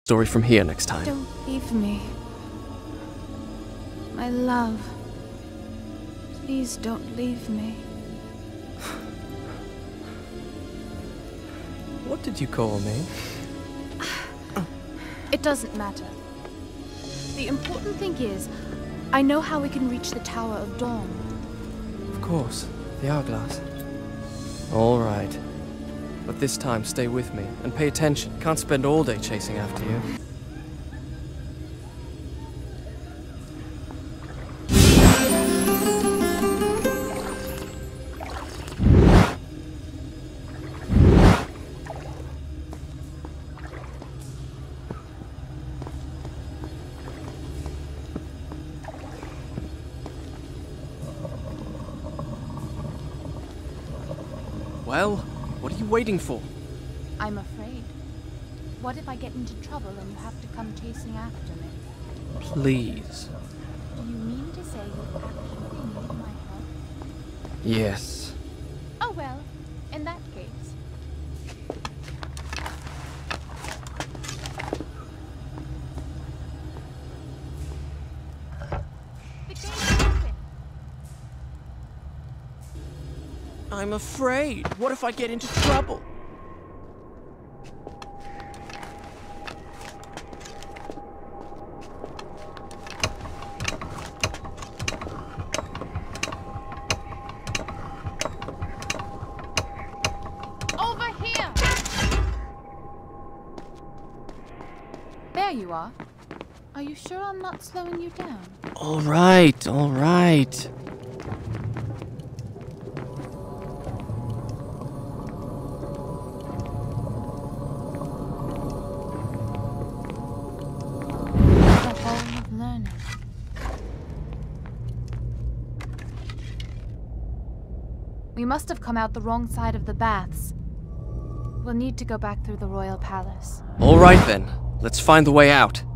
story from here next time. Don't leave me. My love. Please don't leave me. What did you call me? It doesn't matter. The important thing is, I know how we can reach the Tower of Dawn. Of course, the hourglass. All right. But this time, stay with me and pay attention. Can't spend all day chasing after you. Well, what are you waiting for? I'm afraid. What if I get into trouble and you have to come chasing after me? Please. Do you mean to say you actually need my help? Yes. Oh well, in that case. The gate's open. I'm afraid. What if I get into trouble? Over here! There you are. Are you sure I'm not slowing you down? All right, all right. Learning. We must have come out the wrong side of the baths. We'll need to go back through the royal palace. All right then. Let's find the way out.